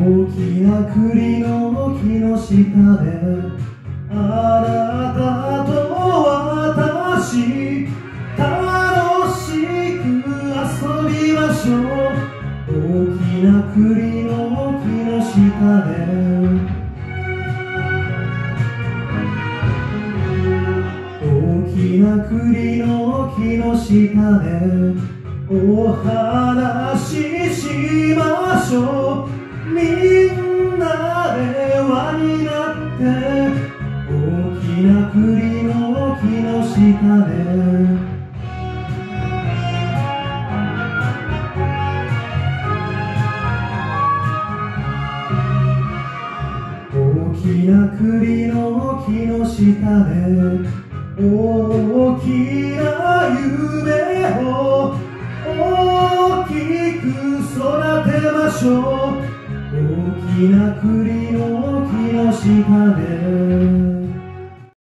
きな栗の木の下であなたと私楽しく遊びましょう。大きな栗の木の下で大きな栗の木の下でお話ししましょう。みんなで輪になって大きな栗の木の下で大きな栗の木の下で大きな夢を大きく育てましょう。大きな栗の木の下で